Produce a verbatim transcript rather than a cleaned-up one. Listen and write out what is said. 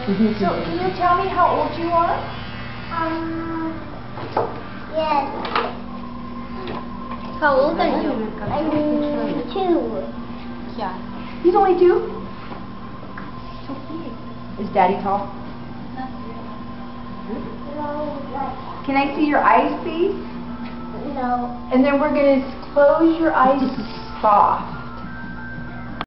So, can you tell me how old you are? Um, yes. How old are you? I'm two. Yeah. He's only two? So big. Is Daddy tall? No, like, Can I see your eyes, please? no. And then we're going to close your eyes soft.